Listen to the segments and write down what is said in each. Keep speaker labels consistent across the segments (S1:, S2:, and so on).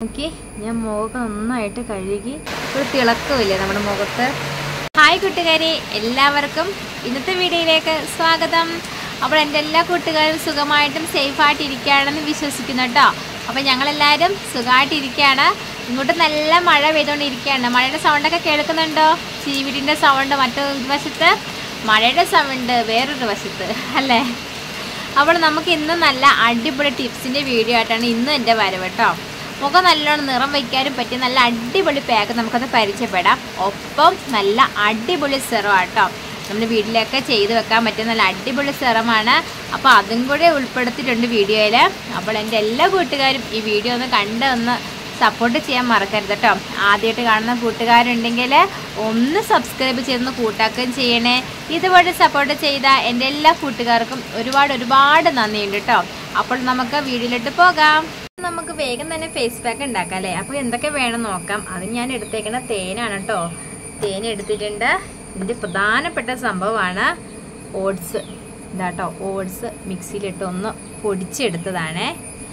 S1: Okay, ഞാൻ മുഖം നന്നായിട്ട് കഴുകി ഒരു തിളക്കമില്ലേ നമ്മുടെ മുഖത്ത്. ഹായ് കൂട്ടുകാരെ, എല്ലാവർക്കും ഇന്നത്തെ വീഡിയോയിലേക്ക് സ്വാഗതം. അപ്പോൾ എൻ്റെ എല്ലാ കൂട്ടുകാരും സുഖമായിട്ടും സേഫായിട്ടിരിക്കുകയാണെന്ന് വിശ്വസിക്കുന്നു കേട്ടോ. അപ്പോൾ ഞങ്ങളെല്ലാവരും സുഖമായിട്ടിരിക്കുകയാണ്. ഇങ്ങോട്ട് നല്ല മഴ പെയ്തുകൊണ്ടിരിക്കുകയാണ്. മഴയുടെ സൗണ്ടൊക്കെ കേൾക്കുന്നുണ്ടോ? ചീവിടിൻ്റെ സൗണ്ട് മറ്റൊരു വശത്ത്, മഴയുടെ സൗണ്ട് വേറൊരു വശത്ത് അല്ലേ. അപ്പോൾ നമുക്ക് ഇന്ന് നല്ല അടിപൊളി ടിപ്സിൻ്റെ വീഡിയോ ആയിട്ടാണ് ഇന്ന് എൻ്റെ വരവ് കേട്ടോ. മുഖം നല്ലോണം നിറം വയ്ക്കാനും പറ്റിയ നല്ല അടിപൊളി പാക്ക് നമുക്കത് പരിചയപ്പെടാം. ഒപ്പം നല്ല അടിപൊളി സെറം കേട്ടോ. നമ്മുടെ വീട്ടിലൊക്കെ ചെയ്ത് വെക്കാൻ പറ്റിയ നല്ല അടിപൊളി സെറമാണ്. അപ്പോൾ അതും കൂടെ ഉൾപ്പെടുത്തിയിട്ടുണ്ട് വീഡിയോയിൽ. അപ്പോൾ എൻ്റെ എല്ലാ കൂട്ടുകാരും ഈ വീഡിയോ ഒന്ന് സപ്പോർട്ട് ചെയ്യാൻ മറക്കരുത് കേട്ടോ. ആദ്യമായിട്ട് കാണുന്ന കൂട്ടുകാരുണ്ടെങ്കിൽ ഒന്ന് സബ്സ്ക്രൈബ് ചെയ്തൊന്ന് കൂട്ടാക്കുകയും ചെയ്യണേ. ഇതുപോലെ സപ്പോർട്ട് ചെയ്ത എൻ്റെ എല്ലാ കൂട്ടുകാർക്കും ഒരുപാട് നന്ദിയുണ്ട് കേട്ടോ. അപ്പോൾ നമുക്ക് വീഡിയോയിലോട്ട് പോകാം. നമുക്ക് വേഗം തന്നെ ഫേസ് പാക്ക് ഉണ്ടാക്കാം അല്ലേ. അപ്പോൾ എന്തൊക്കെ വേണം നോക്കാം. അത് ഞാൻ എടുത്തേക്കുന്ന തേനാണ് കേട്ടോ. തേൻ എടുത്തിട്ടുണ്ട്. ഇതിൻ്റെ പ്രധാനപ്പെട്ട സംഭവമാണ് ഓട്സ്. ഇതാട്ടോ, ഓട്സ് മിക്സിയിലിട്ട് ഒന്ന് പൊടിച്ചെടുത്തതാണേ.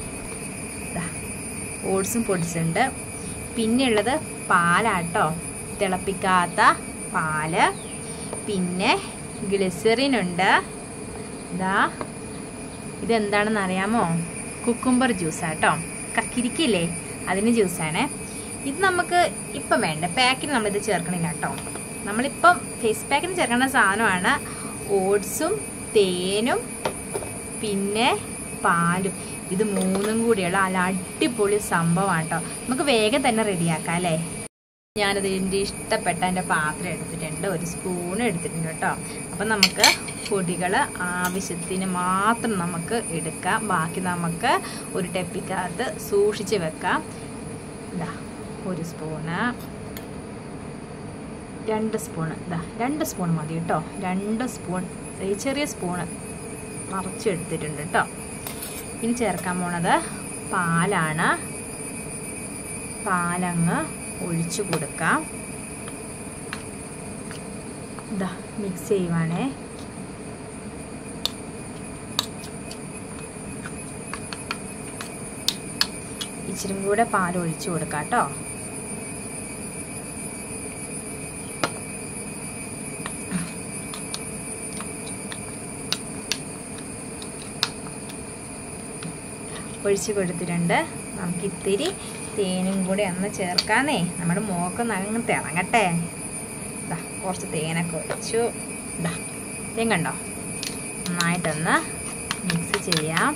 S1: ഓട്സും പൊടിച്ചിട്ടുണ്ട്. പിന്നെ ഉള്ളത് പാലാട്ടോ, തിളപ്പിക്കാത്ത പാല്. പിന്നെ ഗ്ലിസറിൻ ഉണ്ട്. ഇതെന്താണെന്ന് അറിയാമോ? കുക്കുംബർ ജ്യൂസാട്ടോ. കക്കിരിക്കില്ലേ, അതിന് ജ്യൂസാണ്. ഇത് നമുക്ക് ഇപ്പം വേണ്ട, പാക്കിന് നമ്മളിത് ചേർക്കണില്ല കേട്ടോ. നമ്മളിപ്പം ഫേസ് പാക്കിന് ചേർക്കേണ്ട സാധനമാണ് ഓട്സും തേനും പിന്നെ പാലും. ഇത് മൂന്നും കൂടിയുള്ള നല്ല അടിപൊളി സംഭവമാണ് കേട്ടോ. നമുക്ക് വേഗം തന്നെ റെഡിയാക്കാം അല്ലേ. ഞാനത് എൻ്റെ ഇഷ്ടപ്പെട്ട എൻ്റെ പാത്രം എടുത്തിട്ടുണ്ട്, ഒരു സ്പൂൺ എടുത്തിട്ടുണ്ട് കേട്ടോ. അപ്പം നമുക്ക് പൊടികൾ ആവശ്യത്തിന് മാത്രം നമുക്ക് എടുക്കാം. ബാക്കി നമുക്ക് ഒരു ടെപ്പിക്കകത്ത് സൂക്ഷിച്ച് വെക്കാം. ഇതാ ഒരു സ്പൂണ്, 2 സ്പൂണ്, 2 സ്പൂൺ മതി കേട്ടോ. 2 സ്പൂൺ ഈ ചെറിയ സ്പൂണ് നിറച്ചെടുത്തിട്ടുണ്ട് കേട്ടോ. ഇനി ചേർക്കാൻ പോണത് പാലാണ്. പാലങ്ങ് ഒഴിച്ചു കൊടുക്കാം. മിക്സ് ചെയ്യുവാണേ. ഇച്ചിരി കൂടെ പാൽ ഒഴിച്ചു കൊടുക്കാം കേട്ടോ. ഒഴിച്ച് കൊടുത്തിട്ടുണ്ട്. നമുക്ക് ഇത്തിരി തേനും കൂടി ഒന്ന് ചേർക്കാന്നേ. നമ്മുടെ മുഖം അങ്ങ് തിളങ്ങട്ടെ. കുറച്ച് തേനൊക്കെ ഒഴിച്ചു. തേൻ കണ്ടോ, നന്നായിട്ടൊന്ന് മിക്സ് ചെയ്യാം.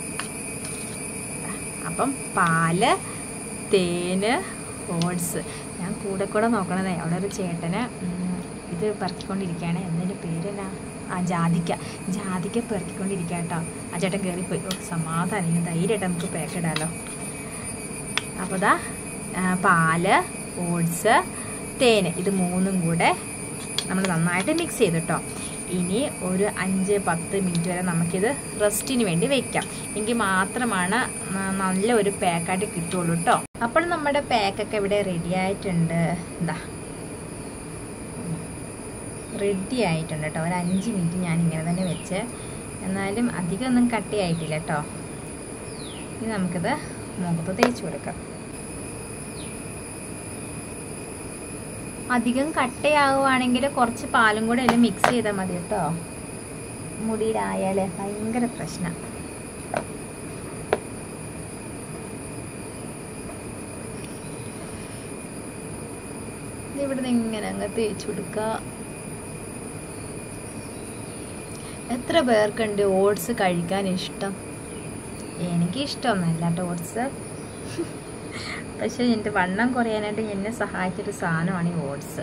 S1: അപ്പം പാല്, തേന്, ഓട്സ്. ഞാൻ കൂടെ നോക്കണതേ, അവിടെ ഒരു ചേട്ടന് ഇത് പെറുക്കിക്കൊണ്ടിരിക്കുകയാണ്. എന്നതിൻ്റെ പേരെന്നാ? ജാതിക്ക പെറുക്കിക്കൊണ്ടിരിക്കുക കേട്ടോ. ആ ചേട്ടൻ കയറിപ്പോയി. സമാധാനം, ധൈര്യമായിട്ട് നമുക്ക് പാക്കിടാമല്ലോ. അപ്പോൾ പാല്, ഓട്സ്, തേന്, ഇത് മൂന്നും കൂടെ നമ്മൾ നന്നായിട്ട് മിക്സ് ചെയ്തിട്ടോ. ഇനി ഒരു 5-10 മിനിറ്റ് വരെ നമുക്കിത് റെസ്റ്റിന് വേണ്ടി വെക്കാം. എങ്കിൽ മാത്രമാണ് നല്ല ഒരു പാക്കായിട്ട് കിട്ടുള്ളൂ കേട്ടോ. അപ്പോൾ നമ്മുടെ പാക്കൊക്കെ ഇവിടെ റെഡി ആയിട്ടുണ്ട്. റെഡി ആയിട്ടുണ്ട് കേട്ടോ. ഒരു 5 മിനിറ്റ് ഞാൻ ഇങ്ങനെ തന്നെ വെച്ച്, എന്നാലും അധികം ഒന്നും കട്ടിയായിട്ടില്ല കേട്ടോ. ഇനി നമുക്കിത് മുഖത്ത് തേച്ച് കൊടുക്കാം. അധികം കട്ടയാവുകയാണെങ്കിൽ കുറച്ച് പാലും കൂടെ എല്ലാം മിക്സ് ചെയ്താൽ മതി കേട്ടോ. മുടിയിലായാലേ ഭയങ്കര പ്രശ്നം. ഇവിടുന്ന് ഇങ്ങനെ അങ്ങ് തേച്ച് കൊടുക്കുക. എത്ര പേർക്കുണ്ട് ഓട്സ് കഴിക്കാൻ ഇഷ്ടം? എനിക്ക് ഇഷ്ടമൊന്നുമല്ല കേട്ടോ ഓട്സ്. പക്ഷെ എൻ്റെ വണ്ണം കുറയാനായിട്ട് എന്നെ സഹായിച്ചൊരു സാധനമാണ് ഈ ഓട്സ്.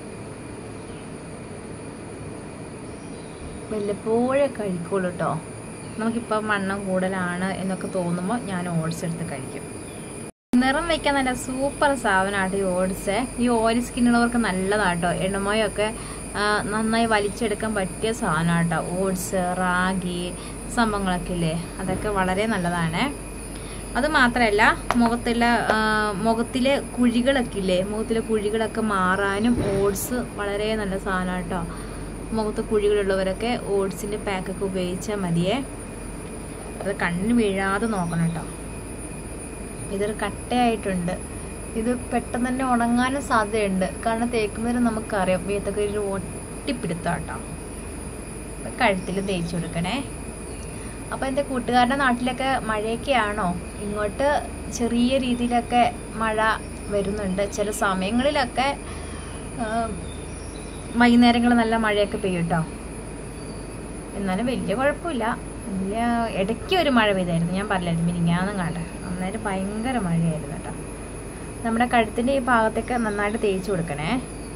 S1: വല്ലപ്പോഴേ കഴിക്കുള്ളൂ കേട്ടോ. നമുക്കിപ്പം വണ്ണം കൂടുതലാണ് എന്നൊക്കെ തോന്നുമ്പോൾ ഞാൻ ഓട്സ് എടുത്ത് കഴിക്കും. നിറം വയ്ക്കാൻ നല്ല സൂപ്പർ സാധനമാട്ടോ ഈ ഓട്സ്. ഈ ഓയിൽ സ്കിന്നുള്ളവർക്ക് നല്ലതാട്ടോ. എണ്ണമയൊക്കെ നന്നായി വലിച്ചെടുക്കാൻ പറ്റിയ സാധനമാട്ടോ ഓട്സ്. റാഗി സംഭവങ്ങളൊക്കെ ഇല്ലേ, അതൊക്കെ വളരെ നല്ലതാണ്. അത് മാത്രമല്ല, മുഖത്തിലെ കുഴികളൊക്കെ ഇല്ലേ, മുഖത്തിലെ കുഴികളൊക്കെ മാറാനും ഓട്സ് വളരെ നല്ല സാധനമാണ് കേട്ടോ. മുഖത്ത് കുഴികളുള്ളവരൊക്കെ ഓട്സിൻ്റെ പാക്കൊക്കെ ഉപയോഗിച്ചാൽ മതിയേ. അത് കണ്ണിന് വീഴാതെ നോക്കണം കേട്ടോ. ഇതൊരു കട്ടയായിട്ടുണ്ട്. ഇത് പെട്ടെന്ന് തന്നെ ഉണങ്ങാനും സാധ്യതയുണ്ട്. കാരണം തേക്കുന്നതിന് നമുക്കറിയാം മേത്തൊക്കെ ഒരു ഒട്ടിപ്പിടുത്താട്ടോ. കഴുത്തിൽ തേച്ച് കൊടുക്കണേ. അപ്പോൾ എൻ്റെ കൂട്ടുകാരുടെ നാട്ടിലൊക്കെ മഴയൊക്കെയാണോ? ഇങ്ങോട്ട് ചെറിയ രീതിയിലൊക്കെ മഴ വരുന്നുണ്ട്. ചില സമയങ്ങളിലൊക്കെ വൈകുന്നേരങ്ങളിൽ നല്ല മഴയൊക്കെ പെയ്യും കേട്ടോ. എന്നാലും വലിയ കുഴപ്പമില്ല. വലിയ ഇടയ്ക്ക് ഒരു മഴ പെയ്തായിരുന്നു, ഞാൻ പറഞ്ഞായിരുന്നു മിനിങ്ങാന്നും കണ്ട. അന്നേരം ഭയങ്കര മഴയായിരുന്നു കേട്ടോ. നമ്മുടെ കഴുത്തിൻ്റെ ഈ ഭാഗത്തൊക്കെ നന്നായിട്ട് തേച്ച് കൊടുക്കണേ.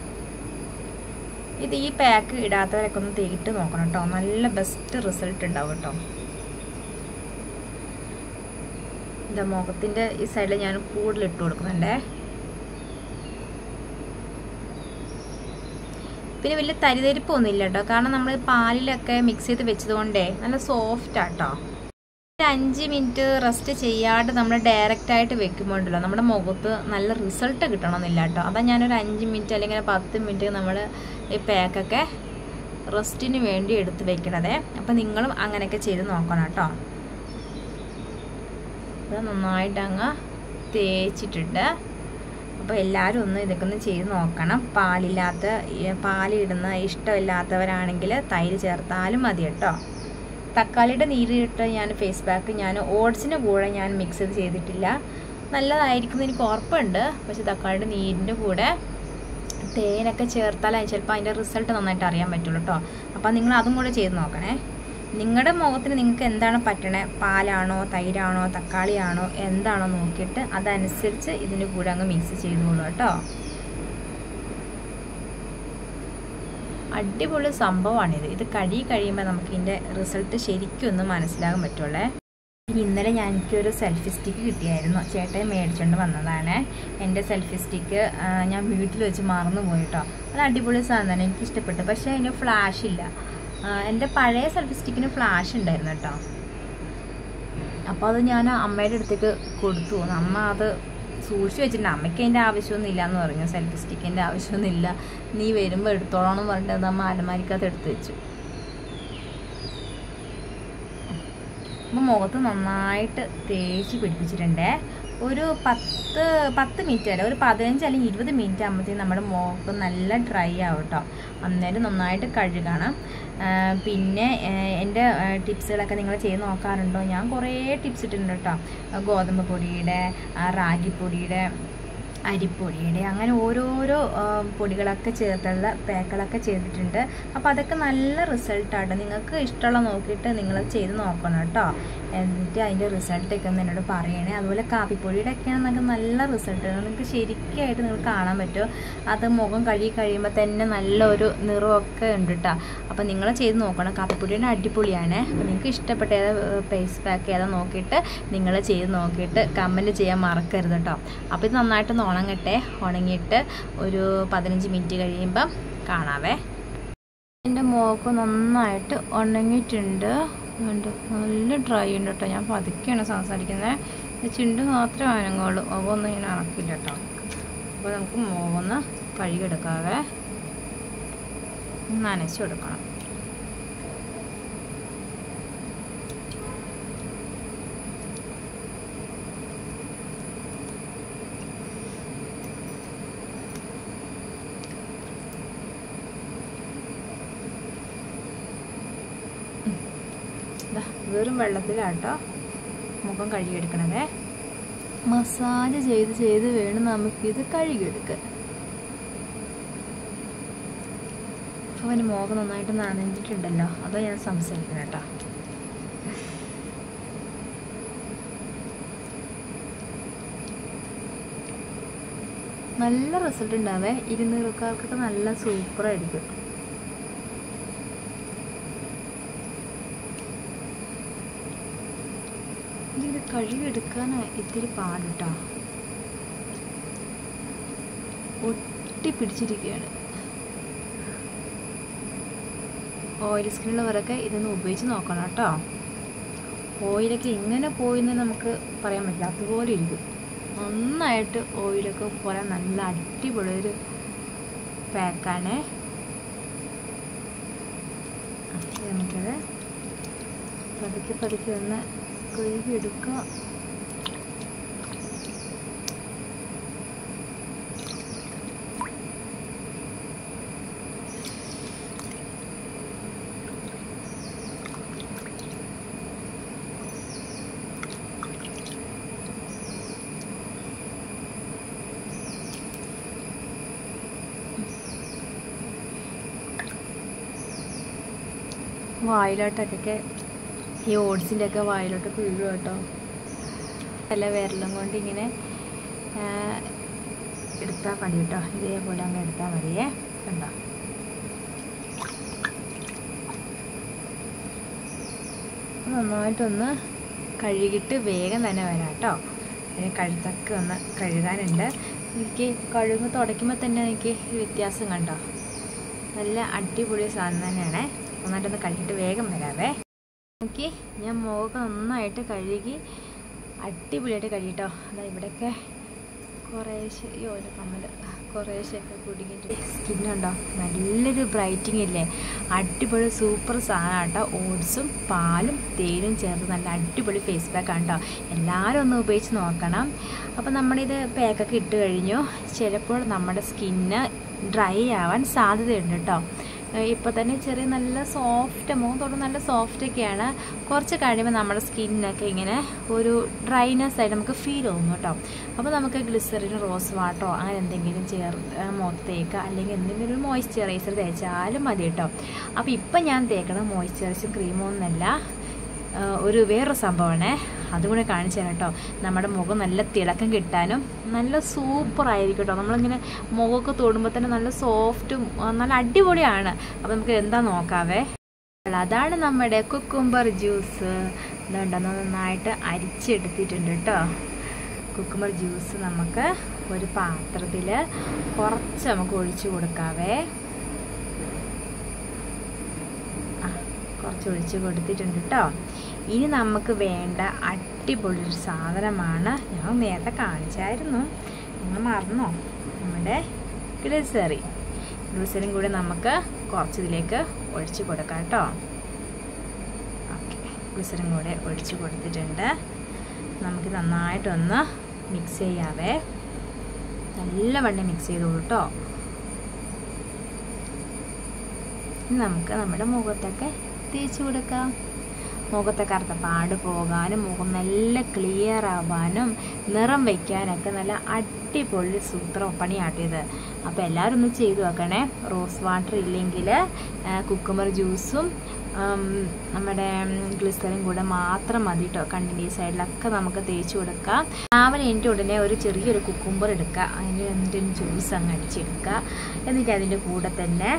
S1: ഇത് ഈ പാക്ക് ഇടാത്തവരൊക്കെ ഒന്ന് തേക്കിട്ട് നോക്കണം കേട്ടോ. നല്ല ബെസ്റ്റ് റിസൾട്ട് ഉണ്ടാവും കേട്ടോ. എന്താ മുഖത്തിൻ്റെ ഈ സൈഡിൽ ഞാൻ കൂടുതൽ ഇട്ട് കൊടുക്കുന്നുണ്ടേ. പിന്നെ വലിയ തരിതരിപ്പൊന്നും ഇല്ല കേട്ടോ. കാരണം നമ്മൾ പാലിലൊക്കെ മിക്സ് ചെയ്ത് വെച്ചതുകൊണ്ടേ നല്ല സോഫ്റ്റ് ആട്ടോ. 5 മിനിറ്റ് റെസ്റ്റ് ചെയ്യാണ്ട് നമ്മൾ ഡയറക്റ്റായിട്ട് വെക്കുമ്പോണ്ടല്ലോ നമ്മുടെ മുഖത്ത് നല്ല റിസൾട്ട് കിട്ടണമെന്നില്ല കേട്ടോ. അതാ ഞാനൊരു 5 മിനിറ്റ് അല്ലെങ്കിൽ 10 മിനിറ്റ് നമ്മൾ ഈ പാക്കൊക്കെ റെസ്റ്റിന് വേണ്ടി എടുത്ത് വെക്കണതേ. അപ്പം നിങ്ങളും അങ്ങനെയൊക്കെ ചെയ്ത് നോക്കണം കേട്ടോ. ഇത് നന്നായിട്ട് അങ്ങ് തേച്ചിട്ടുണ്ട്. അപ്പോൾ എല്ലാവരും ഒന്ന് ഇതൊക്കെ ഒന്ന് ചെയ്ത് നോക്കണം. പാലിടുന്ന ഇഷ്ടമില്ലാത്തവരാണെങ്കിൽ തൈര് ചേർത്താലും മതി കേട്ടോ. തക്കാളിയുടെ നീരിട്ട് ഞാൻ ഫേസ് പാക്ക് ഞാൻ ഓട്സിൻ്റെ കൂടെ ഞാൻ മിക്സ് ചെയ്തിട്ടില്ല. നല്ലതായിരിക്കും എനിക്ക് ഉറപ്പുണ്ട്. പക്ഷെ തക്കാളിയുടെ നീരിൻ്റെ കൂടെ തേനൊക്കെ ചേർത്താൽ ചിലപ്പോൾ അതിൻ്റെ റിസൾട്ട് നന്നായിട്ട് അറിയാൻ പറ്റുള്ളൂ കേട്ടോ. അപ്പോൾ നിങ്ങൾ അതും കൂടെ ചെയ്ത് നോക്കണേ. നിങ്ങളുടെ മുഖത്തിന് നിങ്ങൾക്ക് എന്താണ് പറ്റണേ, പാലാണോ തൈരാണോ തക്കാളിയാണോ എന്താണോ നോക്കിയിട്ട് അതനുസരിച്ച് ഇതിൻ്റെ കൂടെ അങ്ങ് മിക്സ് ചെയ്തോളൂ കേട്ടോ. അടിപൊളി സംഭവമാണിത്. ഇത് കഴിയുമ്പോൾ നമുക്ക് ഇതിൻ്റെ റിസൾട്ട് ശരിക്കും ഒന്ന് മനസ്സിലാകാൻ പറ്റുള്ളേ. ഇന്നലെ എനിക്കൊരു സെൽഫി സ്റ്റിക്ക് കിട്ടിയായിരുന്നു. ചേട്ടൻ മേടിച്ചുകൊണ്ട് വന്നതാണ്. എൻ്റെ സെൽഫി സ്റ്റിക്ക് ഞാൻ വീട്ടിൽ വെച്ച് മറന്നു പോയി കേട്ടോ. അത് അടിപൊളി സാധനം തന്നെ, എനിക്ക് ഇഷ്ടപ്പെട്ടു. പക്ഷേ അതിന് ഫ്ലാഷ് ഇല്ല. എൻ്റെ പഴയ സെൽഫി സ്റ്റിക്കിന് ഫ്ലാഷ് ഉണ്ടായിരുന്നു കേട്ടോ. അപ്പോൾ അത് ഞാൻ അമ്മയുടെ അടുത്തേക്ക് കൊടുത്തു. അമ്മ അത് സൂക്ഷിച്ച് വെച്ചിട്ടുണ്ട്. അമ്മയ്ക്ക് അതിൻ്റെ ആവശ്യമൊന്നും ഇല്ല എന്ന് പറഞ്ഞു. സെൽഫി സ്റ്റിക്കിൻ്റെ ആവശ്യമൊന്നുമില്ല, നീ വരുമ്പോൾ എടുത്തോളാം എന്ന് പറഞ്ഞിട്ട് അത് അമ്മ അലമാരിക്കകത്ത് എടുത്ത് വെച്ചു. അപ്പോൾ മുഖത്ത് നന്നായിട്ട് തേച്ച് പിടിപ്പിച്ചിട്ടുണ്ടേ. ഒരു 10 മിനിറ്റ് വരെ, ഒരു 15 അല്ലെങ്കിൽ 20 മിനിറ്റ് ആകുമ്പോഴത്തേക്കും നമ്മുടെ മുഖം നല്ല ഡ്രൈ ആവും കേട്ടോ. അന്നേരം നന്നായിട്ട് കഴുകണം. പിന്നെ എൻ്റെ ടിപ്സുകളൊക്കെ നിങ്ങൾ ചെയ്ത് നോക്കാറുണ്ടോ? ഞാൻ കുറേ ടിപ്സ് ഇട്ടിട്ടുണ്ട് കേട്ടോ. ഗോതമ്പ് പൊടിയുടെ, റാഗിപ്പൊടിയുടെ, അരിപ്പൊടിയുടെ, അങ്ങനെ ഓരോരോ പൊടികളൊക്കെ ചേർത്തുള്ള പാക്കുകളൊക്കെ ചെയ്തിട്ടുണ്ട്. അപ്പോൾ അതൊക്കെ നല്ല റിസൾട്ടാണ്. നിങ്ങൾക്ക് ഇഷ്ടമുള്ള നോക്കിയിട്ട് നിങ്ങൾ ചെയ്ത് നോക്കണം കേട്ടോ. എന്നിട്ട് അതിൻ്റെ റിസൾട്ടൊക്കെ ഒന്ന് എന്നോട് പറയണേ. അതുപോലെ കാപ്പിപ്പൊടിയുടെ ഒക്കെയാണ് നമുക്ക് നല്ല റിസൾട്ട്. നിങ്ങൾക്ക് ശരിക്കായിട്ട് നിങ്ങൾക്ക് കാണാൻ പറ്റും. അത് മുഖം കഴിയുമ്പോൾ തന്നെ നല്ലൊരു നിറമൊക്കെ ഉണ്ട് കേട്ടോ. അപ്പോൾ നിങ്ങൾ ചെയ്ത് നോക്കണം. കാപ്പിപ്പൊടിയുടെ അടിപൊളിയാണ്. അപ്പോൾ നിങ്ങൾക്ക് ഇഷ്ടപ്പെട്ട ഫേസ് പാക്ക് ഏതാ നോക്കിയിട്ട് നിങ്ങൾ ചെയ്ത് നോക്കിയിട്ട് കമൻറ്റ് ചെയ്യാൻ മറക്കരുത് കേട്ടോ. അപ്പോൾ ഇത് നന്നായിട്ട് ഉണങ്ങിയിട്ട് ഒരു 15 മിനിറ്റ് കഴിയുമ്പം കാണാവേ. എൻ്റെ മുഖം നന്നായിട്ട് ഉണങ്ങിയിട്ടുണ്ട്. നല്ല ഡ്രൈ ഉണ്ട് കേട്ടോ. ഞാൻ പതുക്കെയാണ് സംസാരിക്കുന്നത്. ചുണ്ട് മാത്രമേ അനങ്ങുള്ളൂ, മുഖമൊന്നും ഇങ്ങനെ അണക്കില്ല കേട്ടോ. അപ്പോൾ നമുക്ക് മുഖമൊന്ന് കഴുകിയെടുക്കാവേ. നനച്ചു കൊടുക്കണം. വെറും വെള്ളത്തിലാട്ടോ മുഖം കഴുകിയെടുക്കണതേ. മസാജ് ചെയ്ത് വേണം നമുക്കിത് കഴുകിയെടുക്കാൻ. അവന് മുഖം നന്നായിട്ട് നനഞ്ഞിട്ടുണ്ടല്ലോ, അതോ ഞാൻ സംസാരിക്കണം കേട്ടോ. നല്ല റിസൾട്ട് ഉണ്ടാവേ. 200-കാർക്കൊക്കെ നല്ല സൂപ്പറായിരിക്കും. ഇത് കഴുകിയെടുക്കാൻ ഇത്തിരി പാടിട്ടോ. ഒട്ടിപ്പിടിച്ചിരിക്കുകയാണ്. ഓയിൽ സ്കിന്നുള്ളവരൊക്കെ ഇതൊന്ന് ഉപയോഗിച്ച് നോക്കണം കേട്ടോ. ഓയിലൊക്കെ എങ്ങനെ പോയിന്ന് നമുക്ക് പറയാൻ പറ്റില്ല, അതുപോലെ ഇരിക്കും. നന്നായിട്ട് ഓയിലൊക്കെ പോലെ നല്ല അടിപൊളിയൊരു പാക്കാണ്. നമുക്കത് പതുക്കെ ഒന്ന് കഴുകിയെടുക്കുക. വായിലോട്ടൊക്കെ ഈ ഓട്സിൻ്റെ ഒക്കെ വായിലോട്ടൊക്കെ വീഴും കേട്ടോ. നല്ല വിരലും കൊണ്ട് ഇങ്ങനെ എടുത്താൽ മതി കേട്ടോ. ഇതേപോലെ അങ്ങ് എടുത്താൽ മതിയേ. കണ്ടോ, നന്നായിട്ടൊന്ന് കഴുകിയിട്ട് വേഗം തന്നെ വരാം കേട്ടോ. അതിന് കഴുത്തൊക്കെ ഒന്ന് കഴുകാനുണ്ട്. എനിക്ക് കഴുക് തുടയ്ക്കുമ്പോൾ തന്നെ എനിക്ക് വ്യത്യാസം കണ്ടോ. നല്ല അടിപൊളി സാധനം തന്നെയാണ്. നന്നായിട്ടൊന്ന് കഴുകിയിട്ട് വേഗം വരാവേ. നോക്കി, ഞാൻ മുഖം നന്നായിട്ട് കഴുകി അടിപൊളിയായിട്ട് കഴുകിട്ടോ. അതാ ഇവിടെയൊക്കെ കുറേശ്ശെ കുറേശ്ശെയൊക്കെ കുടുങ്ങിയിട്ട് സ്കിന്നുണ്ടോ. നല്ലൊരു ബ്രൈറ്റിങ് ഇല്ലേ, അടിപൊളി സൂപ്പർ സാധനം കേട്ടോ. ഓട്സും പാലും തേനും ചേർത്ത് നല്ല അടിപൊളി ഫേസ് പാക്കാണ് കേട്ടോ. എല്ലാവരും ഒന്ന് ഉപയോഗിച്ച് നോക്കണം. അപ്പോൾ നമ്മളിത് പാക്കൊക്കെ ഇട്ട് കഴിഞ്ഞു. ചിലപ്പോൾ നമ്മുടെ സ്കിന്ന് ഡ്രൈ ആവാൻ സാധ്യതയുണ്ട് കേട്ടോ. ഇപ്പോൾ തന്നെ ചെറിയ നല്ല സോഫ്റ്റ്, മുഖം തൊട്ട് നല്ല സോഫ്റ്റൊക്കെയാണ്. കുറച്ച് കഴിയുമ്പോൾ നമ്മുടെ സ്കിന്നൊക്കെ ഇങ്ങനെ ഒരു ഡ്രൈനെസ് ആയിട്ട് നമുക്ക് ഫീൽ തോന്നും കേട്ടോ. അപ്പോൾ നമുക്ക് ഗ്ലിസറിൻ, റോസ് വാട്ടറോ അങ്ങനെ എന്തെങ്കിലും മുഖത്തേക്ക് അല്ലെങ്കിൽ എന്തെങ്കിലും ഒരു മോയ്സ്ചറൈസർ തേച്ചാലും മതി കേട്ടോ. അപ്പോൾ ഇപ്പം ഞാൻ തേക്കണം മോയ്സ്ചറൈസർ ക്രീമൊന്നുമല്ല, ഒരു വേറൊരു സംഭവമാണേ. അതുകൂടെ കാണിച്ചു തരാം കേട്ടോ. നമ്മുടെ മുഖം നല്ല തിളക്കം കിട്ടാനും നല്ല സൂപ്പറായിരിക്കും കേട്ടോ. നമ്മളിങ്ങനെ മുഖമൊക്കെ തൊടുമ്പോൾ തന്നെ നല്ല സോഫ്റ്റും നല്ല അടിപൊളിയാണ്. അപ്പോൾ നമുക്ക് എന്താ നോക്കാവേ. അതാണ് നമ്മുടെ കുക്കുംബർ ജ്യൂസ്. ഇതുണ്ടോ, നന്നായിട്ട് അരിച്ചെടുത്തിട്ടുണ്ട് കേട്ടോ. കുക്കുംബർ ജ്യൂസ് നമുക്ക് ഒരു പാത്രത്തിൽ കുറച്ച് നമുക്ക് ഒഴിച്ചു കൊടുക്കാവേ. കുറച്ച് ഒഴിച്ച് കൊടുത്തിട്ടുണ്ട് കേട്ടോ. ഇനി നമുക്ക് വേണ്ട അടിപൊളി ഒരു സാധനമാണ്, ഞാൻ നേരത്തെ കാണിച്ചായിരുന്നു, നിങ്ങൾ മറന്നോ, നമ്മുടെ ഗ്ലിസറിൻ കൂടി നമുക്ക് കുറച്ച് ഇതിലേക്ക് ഒഴിച്ച് കൊടുക്കാം കേട്ടോ. ഓക്കെ, ഗ്ലിസറിൻ കൂടെ ഒഴിച്ച് കൊടുത്തിട്ടുണ്ട്. നമുക്ക് നന്നായിട്ടൊന്ന് മിക്സ് ചെയ്യാവേ. നല്ലവണ്ണം മിക്സ് ചെയ്തോളൂ കേട്ടോ. ഇനി നമുക്ക് നമ്മുടെ മുഖത്തൊക്കെ തേച്ച് കൊടുക്കാം. മുഖത്തെ കറുത്ത പാട് പോകാനും മുഖം നല്ല ക്ലിയർ ആവാനും നിറം വയ്ക്കാനൊക്കെ നല്ല അടിപൊളി പണിയാട്ടിയത്. അപ്പോൾ എല്ലാവരും ഒന്ന് ചെയ്തു വെക്കണേ. റോസ് വാട്ടർ ഇല്ലെങ്കിൽ കുക്കുംബർ ജ്യൂസും നമ്മുടെ ഗ്ലിസറിൻ കൂടെ മാത്രം മതി കേട്ടോ. കണ്ണിൻ്റെ ഈ സൈഡിലൊക്കെ നമുക്ക് തേച്ച് കൊടുക്കാം. രാവിലെ എൻ്റെ ഉടനെ ഒരു ചെറിയൊരു കുക്കുംബർ എടുക്കുക, അതിന് എന്നിട്ട് ജ്യൂസ് അങ്ങ് അടിച്ചെടുക്കുക. എന്നിട്ട് അതിൻ്റെ കൂടെ തന്നെ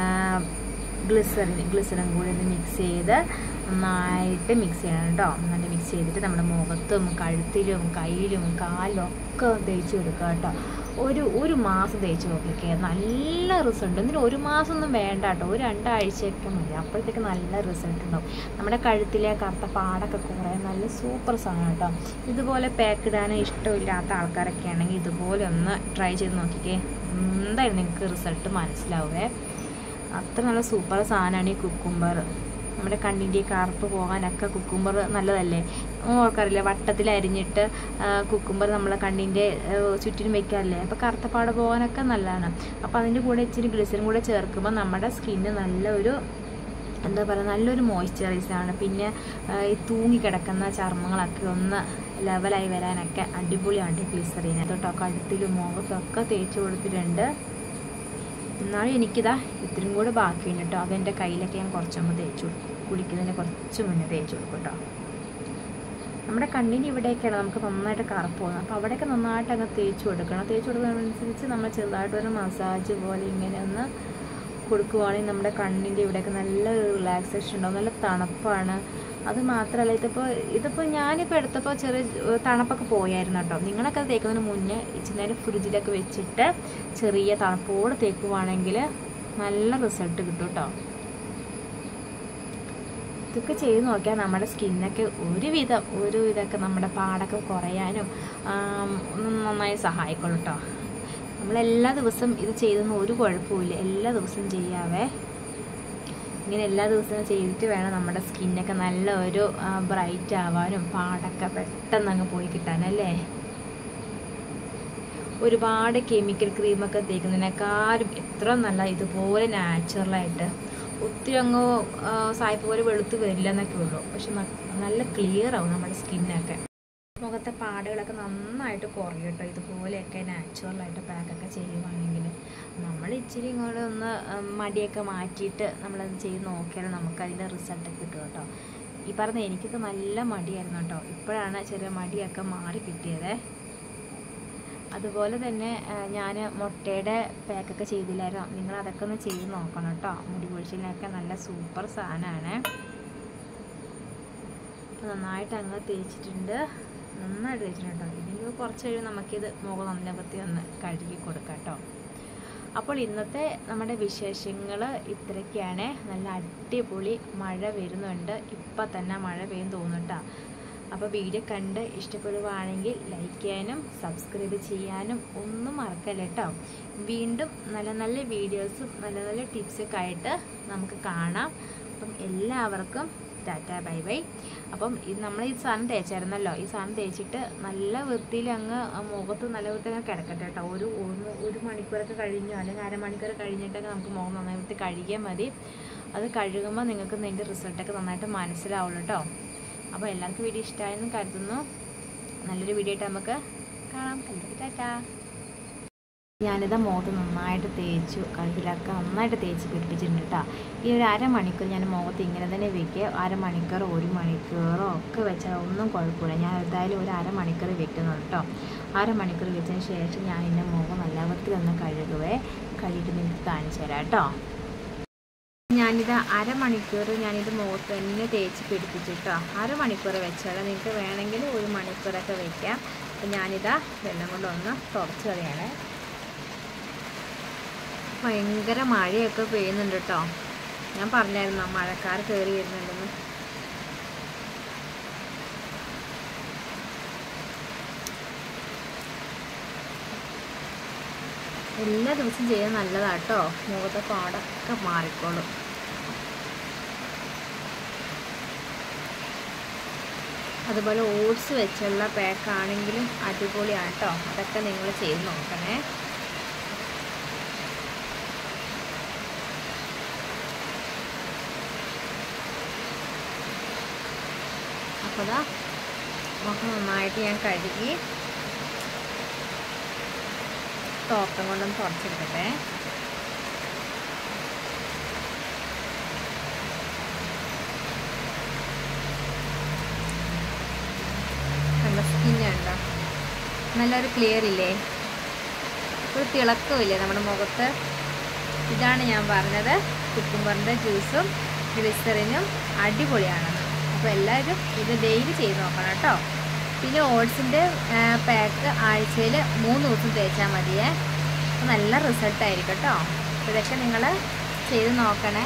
S1: ഗ്ലിസറിൻ കൂടി ഒന്ന് മിക്സ് ചെയ്ത് നന്നായിട്ട് മിക്സ് ചെയ്യണം കേട്ടോ. നന്നായിട്ട് മിക്സ് ചെയ്തിട്ട് നമ്മുടെ മുഖത്തും കഴുത്തിലും കയ്യിലും കാലിലും ഒക്കെ തേച്ച് കൊടുക്കുക കേട്ടോ. ഒരു മാസം തേച്ച് നോക്കിക്കേ, നല്ല റിസൾട്ട്. എന്നിട്ട് ഒരു മാസം ഒന്നും വേണ്ട കേട്ടോ, ഒരു 2 ആഴ്ചയൊക്കെ മതി. അപ്പോഴത്തേക്ക് നല്ല റിസൾട്ട് ഉണ്ടാവും. നമ്മുടെ കഴുത്തിലെ കറുത്ത പാടൊക്കെ കുറയാൻ നല്ല സൂപ്പർ സാധനം കേട്ടോ. ഇതുപോലെ പാക്ക് ഇടാൻ ഇഷ്ടമില്ലാത്ത ആൾക്കാരൊക്കെ ആണെങ്കിൽ ഇതുപോലെ ഒന്ന് ട്രൈ ചെയ്ത് നോക്കിക്കേ, എന്തായാലും നിങ്ങൾക്ക് റിസൾട്ട് മനസ്സിലാവേ. അത്ര നല്ല സൂപ്പർ സാധനമാണ് ഈ കുക്കുംബർ. നമ്മുടെ കണ്ണിൻ്റെ കറുപ്പ് പോകാനൊക്കെ കുക്കുംബർ നല്ലതല്ലേ. ഓർക്കാറില്ല, വട്ടത്തിൽ അരിഞ്ഞിട്ട് കുക്കുംബർ നമ്മളെ കണ്ണിൻ്റെ ചുറ്റിനും വെക്കാറില്ലേ. അപ്പോൾ കറുത്തപ്പാട് പോകാനൊക്കെ നല്ലതാണ്. അപ്പോൾ അതിൻ്റെ കൂടെ ഇച്ചിരി ഗ്ലിസറിൻ കൂടെ ചേർക്കുമ്പോൾ നമ്മുടെ സ്കിന്ന് നല്ലൊരു എന്താ പറയുക, നല്ലൊരു മോയ്സ്ചറൈസറാണ്. പിന്നെ ഈ തൂങ്ങിക്കിടക്കുന്ന ചർമ്മങ്ങളൊക്കെ ഒന്ന് ലെവലായി വരാനൊക്കെ അടിപൊളിയാണ് ഗ്ലിസറിൻ കേട്ടോ. കഴുത്തിലും മുഖത്തൊക്കെ തേച്ച് കൊടുത്തിട്ടുണ്ട്. എന്നാലും എനിക്കിതാ ഇത്തിരി കൂടെ ബാക്കിയുണ്ട് കേട്ടോ. അതെൻ്റെ കയ്യിലൊക്കെ ഞാൻ കുറച്ചൊന്ന് തേച്ച് കൊടുക്കും, കുളിക്കുന്നതിന് കുറച്ച് മുന്നേ തേച്ച് കൊടുക്കും കേട്ടോ. നമ്മുടെ കണ്ണിന് ഇവിടെയൊക്കെയാണ് നമുക്ക് നന്നായിട്ട് കറുപ്പ് പോകുന്നത്. അപ്പോൾ അവിടെയൊക്കെ നന്നായിട്ട് അങ്ങ് തേച്ച് കൊടുക്കണം. തേച്ച് കൊടുക്കുന്നതിനനുസരിച്ച് നമ്മൾ ചെറുതായിട്ടൊരു മസാജ് പോലെ ഇങ്ങനെ ഒന്ന് കൊടുക്കുവാണെങ്കിൽ നമ്മുടെ കണ്ണിൻ്റെ ഇവിടെയൊക്കെ നല്ല റിലാക്സേഷൻ ഉണ്ടാവും. നല്ല തണുപ്പാണ്. അത് മാത്രമല്ല, ഇതിപ്പോൾ ഞാനിപ്പോൾ എടുത്തപ്പോൾ ചെറിയ തണുപ്പൊക്കെ പോയായിരുന്നു കേട്ടോ. നിങ്ങളൊക്കെ അത് തേക്കുന്നതിന് മുന്നേ ഇച്ചിരി നേരം ഫ്രിഡ്ജിലൊക്കെ വെച്ചിട്ട് ചെറിയ തണുപ്പോടെ തേക്കുവാണെങ്കിൽ നല്ല റിസൾട്ട് കിട്ടും കേട്ടോ. ഇതൊക്കെ ചെയ്ത് നോക്കിയാൽ നമ്മുടെ സ്കിന്നൊക്കെ ഒരുവിധമൊക്കെ നമ്മുടെ പാടൊക്കെ കുറയാനും നന്നായി സഹായിക്കുള്ളൂ കേട്ടോ. നമ്മളെല്ലാ ദിവസവും ഇത് ചെയ്തൊന്നും ഒരു കുഴപ്പമില്ല, എല്ലാ ദിവസവും ചെയ്യാവേ. ഇങ്ങനെ എല്ലാ ദിവസവും ചെയ്തിട്ട് വേണം നമ്മുടെ സ്കിന്നൊക്കെ നല്ല ഒരു ബ്രൈറ്റ് ആവാനും പാടൊക്കെ പെട്ടെന്ന് അങ്ങ് പോയി കിട്ടാനല്ലേ. ഒരുപാട് കെമിക്കൽ ക്രീമൊക്കെ തേക്കുന്നതിനേക്കാളും എത്ര നല്ല ഇതുപോലെ നാച്ചുറലായിട്ട് ഒത്തിരി അങ്ങ് സായിപ്പ് പോലെ വെളുത്ത് വരില്ല എന്നൊക്കെ ഉള്ളൂ. പക്ഷെ നല്ല ക്ലിയർ ആവും നമ്മുടെ സ്കിന്നൊക്കെ. മുഖത്തെ പാടുകളൊക്കെ നന്നായിട്ട് കുറയും കേട്ടോ. ഇതുപോലെയൊക്കെ നാച്ചുറലായിട്ട് പാക്കൊക്കെ ചെയ്യുവാണെങ്കിൽ നമ്മൾ ഇച്ചിരി ഇങ്ങോട്ട് ഒന്ന് മടിയൊക്കെ മാറ്റിയിട്ട് നമ്മളത് ചെയ്ത് നോക്കിയാൽ നമുക്കതിൻ്റെ റിസൾട്ടൊക്കെ കിട്ടും കേട്ടോ. ഈ പറഞ്ഞ എനിക്കൊക്കെ നല്ല മടിയായിരുന്നു കേട്ടോ. ഇപ്പോഴാണ് ചെറിയ മടിയൊക്കെ മാറി കിട്ടിയത്. അതുപോലെ തന്നെ ഞാൻ മുട്ടയുടെ പാക്കൊക്കെ ചെയ്തില്ലായിരുന്നു. നിങ്ങളതൊക്കെ ഒന്ന് ചെയ്ത് നോക്കണം കേട്ടോ. മുടി കൊഴിച്ചിലിനൊക്കെ നല്ല സൂപ്പർ സാധനമാണ്. നന്നായിട്ട് അങ്ങ് തേച്ചിട്ടുണ്ട്, നന്നായിട്ട് തേച്ചിട്ടുണ്ട് കേട്ടോ. ഇതിന് കുറച്ച് കഴിയുമ്പോൾ നമുക്കിത് മുഖം നല്ല വൃത്തി ഒന്ന് കഴുകി കൊടുക്കാം കേട്ടോ. അപ്പോൾ ഇന്നത്തെ നമ്മുടെ വിശേഷങ്ങൾ ഇത്രയൊക്കെയാണ്. നല്ല അടിപൊളി മഴ വരുന്നുണ്ട്. ഇപ്പം തന്നെ മഴ പെയ്യും തോന്നുന്നുട്ടോ. അപ്പോൾ വീഡിയോ കണ്ട് ഇഷ്ടപ്പെടുവാണെങ്കിൽ ലൈക്ക് ചെയ്യാനും സബ്സ്ക്രൈബ് ചെയ്യാനും ഒന്നും മറക്കല്ല കേട്ടോ. വീണ്ടും നല്ല നല്ല വീഡിയോസും നല്ല നല്ല ടിപ്സൊക്കെ ആയിട്ട് നമുക്ക് കാണാം. അപ്പം എല്ലാവർക്കും ടാറ്റ ബൈ ബൈ. അപ്പം ഇത് നമ്മൾ ഈ സാധനം തേച്ചായിരുന്നല്ലോ. ഈ സാധനം തേച്ചിട്ട് നല്ല വൃത്തിയിൽ അങ്ങ് മുഖത്ത് നല്ല വൃത്തി അങ്ങ് കിടക്കട്ടെ കേട്ടോ. ഒരു മണിക്കൂറൊക്കെ കഴിഞ്ഞോ അല്ലെങ്കിൽ അരമണിക്കൂർ കഴിഞ്ഞിട്ടൊക്കെ നമുക്ക് മുഖം നന്നായി വൃത്തി കഴുകിയാൽ മതി. അത് കഴുകുമ്പോൾ നിങ്ങൾക്ക് ഇതിൻ്റെ റിസൾട്ടൊക്കെ നന്നായിട്ട് മനസ്സിലാവുള്ളൂ കേട്ടോ. അപ്പോൾ എല്ലാവർക്കും വീഡിയോ ഇഷ്ടമായെന്ന് കരുതുന്നു. നല്ലൊരു വീഡിയോ ആയിട്ട് നമുക്ക് കാണാം. ടാറ്റാ. ഞാനിത് മുഖത്ത് നന്നായിട്ട് തേച്ചു, കഴുകിലൊക്കെ നന്നായിട്ട് തേച്ച് പിടിപ്പിച്ചിട്ടുണ്ട് കേട്ടോ. ഈ ഒരു അരമണിക്കൂർ ഞാൻ മുഖത്ത് ഇങ്ങനെ തന്നെ വെക്കുക. അരമണിക്കൂറോ 1 മണിക്കൂറോ ഒക്കെ വെച്ചാൽ ഒന്നും കുഴപ്പമില്ല. ഞാൻ എന്തായാലും ഒരു അരമണിക്കൂർ വെക്കുന്നുണ്ട് കേട്ടോ. അരമണിക്കൂർ വെച്ചതിന് ശേഷം ഞാൻ എൻ്റെ മുഖം നല്ല വൃത്തി ഒന്ന് കഴുകിയിട്ട് നിങ്ങൾക്ക് കാണിച്ചു തരാം കേട്ടോ. ഞാനിത് അരമണിക്കൂർ ഞാനിത് മുഖത്ത് തന്നെ തേച്ച് പിടിപ്പിച്ചിട്ടോ. അരമണിക്കൂർ വെച്ചാൽ നിങ്ങൾക്ക് വേണമെങ്കിൽ 1 മണിക്കൂറൊക്കെ വയ്ക്കാം. അപ്പം ഞാനിതാ വെള്ളം കൊണ്ടൊന്ന് തുടച്ച് കളയാണ്. ഭയങ്കര മഴയൊക്കെ പെയ്യുന്നുണ്ട് കേട്ടോ. ഞാൻ പറഞ്ഞായിരുന്നു മഴക്കാർ കയറി വരുന്നുണ്ടെന്ന്. എല്ലാ ദിവസവും ചെയ്യാൻ നല്ലതാട്ടോ. മുഖത്തെ പാടൊക്കെ മാറിക്കോളും. അതുപോലെ ഓട്സ് വെച്ചുള്ള പാക്കാണെങ്കിലും അടിപൊളിയാണ് കേട്ടോ. അതൊക്കെ നിങ്ങൾ ചെയ്ത് നോക്കണേ. അപ്പോൾ അതാ മുഖം നന്നായിട്ട് ഞാൻ കഴുകി തോർത്തും കൊണ്ടൊന്ന് തുടച്ചെടുക്കട്ടെ. നല്ല സ്കിന്നുണ്ടോ, നല്ലൊരു ക്ലിയർ ഇല്ലേ, ഒരു തിളക്കമില്ലേ നമ്മുടെ മുഖത്ത്. ഇതാണ് ഞാൻ പറഞ്ഞത്, കുക്കുംബറിൻ്റെ ജ്യൂസും ഗ്ലിസറിനും അടിപൊളിയാണെന്ന്. അപ്പോൾ എല്ലാവരും ഇത് ഡെയിലി ചെയ്ത് നോക്കണം കേട്ടോ. പിന്നെ ഓട്സിൻ്റെ പാക്ക് ആഴ്ചയിൽ 3 ദിവസം തേച്ചാൽ മതിയേ. അപ്പോൾ നല്ല റിസൾട്ടായിരിക്കും കേട്ടോ. ഇതൊക്കെ നിങ്ങൾ ചെയ്ത് നോക്കണേ.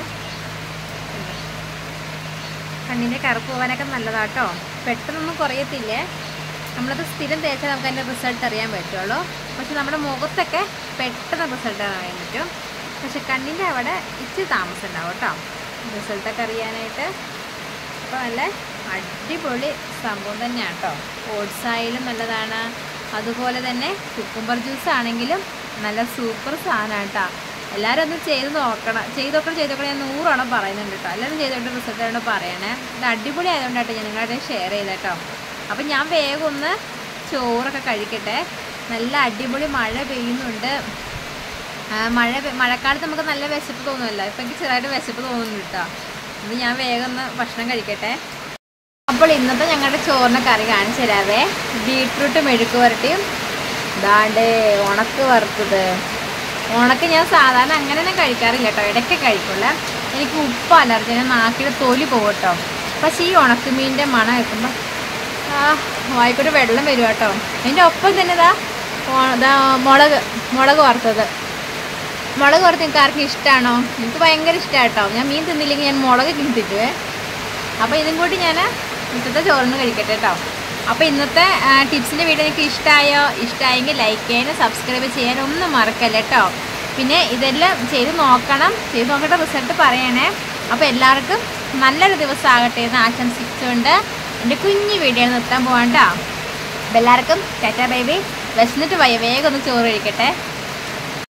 S1: കണ്ണിൻ്റെ കറുപ്പ് പോകാനൊക്കെ നല്ലതാട്ടോ. പെട്ടെന്നൊന്നും കുറയത്തില്ലേ. നമ്മളത് സ്ഥിരം തേച്ചാൽ നമുക്ക് അതിൻ്റെ റിസൾട്ട് അറിയാൻ പറ്റുള്ളൂ. പക്ഷെ നമ്മുടെ മുഖത്തൊക്കെ പെട്ടെന്ന് റിസൾട്ട് അറിയാൻ പറ്റും. പക്ഷെ കണ്ണിൻ്റെ അവിടെ ഇച്ചിരി താമസം ഉണ്ടാവും കേട്ടോ റിസൾട്ടൊക്കെ അറിയാനായിട്ട്. അപ്പോൾ നല്ല അടിപൊളി സംഭവം തന്നെയാണ് കേട്ടോ. ഓട്സ് ആയാലും നല്ലതാണ്. അതുപോലെ തന്നെ കുക്കുംബർ ജ്യൂസ് ആണെങ്കിലും നല്ല സൂപ്പർ സാധനമാണ് കേട്ടോ. എല്ലാവരും ഒന്ന് ചെയ്ത് നോക്കണം. ചെയ്തൊക്കെ ഞാൻ 100 തവണ പറയുന്നുണ്ട് കേട്ടോ. എല്ലാവരും ചെയ്തോണ്ട് റിസൾട്ട് ആയിട്ട് പറയണേ. ഇത് അടിപൊളി ആയതുകൊണ്ടാട്ടോ ഞാൻ നിങ്ങളുടെ ഷെയർ ചെയ്ത കേട്ടോ. അപ്പം ഞാൻ വേഗം ഒന്ന് ചോറൊക്കെ കഴിക്കട്ടെ. നല്ല അടിപൊളി മഴ പെയ്യുന്നുണ്ട്. മഴക്കാലത്ത് നമുക്ക് നല്ല വിശപ്പ് തോന്നുമല്ലോ. ഇപ്പം എനിക്ക് ചെറുതായിട്ട് വിശപ്പ് തോന്നുന്നുണ്ട് കേട്ടോ. ഇത് ഞാൻ വേഗം ഒന്ന് ഭക്ഷണം കഴിക്കട്ടെ. അപ്പോൾ ഇന്നത്തെ ഞങ്ങളുടെ ചോറിന് കറി കാണിച്ചു തരാവേ. ബീട്രൂട്ട് മെഴുക്ക് വരട്ടിയും ദാണ്ടേ ഉണക്ക് വറുത്തത്. ഉണക്ക് ഞാൻ സാധാരണ അങ്ങനെയൊന്നും കഴിക്കാറില്ല കേട്ടോ. ഇടയ്ക്ക് കഴിക്കുള്ളൂ. എനിക്ക് ഉപ്പ് അലർജി, ഞാൻ നാക്കിൻ്റെ തൊലി പോകട്ടോ. പക്ഷേ ഈ ഉണക്കുമീൻ്റെ മണം വെക്കുമ്പോൾ വായിക്കൂടെ വെള്ളം വരും കേട്ടോ. അതിൻ്റെ ഒപ്പം തന്നെ മുളക് വറുത്തത്. മുളക് വറുത്ത് നിങ്ങൾക്ക് ആർക്കും ഇഷ്ടമാണോ? എനിക്ക് ഭയങ്കര ഇഷ്ടമാണ് കേട്ടോ. ഞാൻ മീൻ തിന്നില്ലെങ്കിൽ ഞാൻ മുളക് തിന്നിട്ടുവേ. അപ്പോൾ ഇതും കൂടി ഞാൻ ഇന്നത്തെ ചോറിന് കഴിക്കട്ടെ കേട്ടോ. അപ്പോൾ ഇന്നത്തെ ടിപ്സിൻ്റെ വീഡിയോ നിങ്ങൾക്ക് ഇഷ്ടമായെങ്കിൽ ലൈക്ക് ചെയ്യാനും സബ്സ്ക്രൈബ് ചെയ്യാനും ഒന്നും മറക്കല്ല കേട്ടോ. പിന്നെ ഇതെല്ലാം ചെയ്ത് നോക്കിയിട്ട് റിസൾട്ട് പറയണേ. അപ്പോൾ എല്ലാവർക്കും നല്ലൊരു ദിവസം ആകട്ടെ എന്ന് ആശംസിച്ചുകൊണ്ട് എൻ്റെ കുഞ്ഞു വീഡിയോ നിർത്താൻ പോകാം കേട്ടോ. അപ്പോൾ എല്ലാവർക്കും ടാറ്റ ബൈ ബൈ. വിശന്നിട്ട് വേഗം ഒന്ന് ചോറ് കഴിക്കട്ടെ.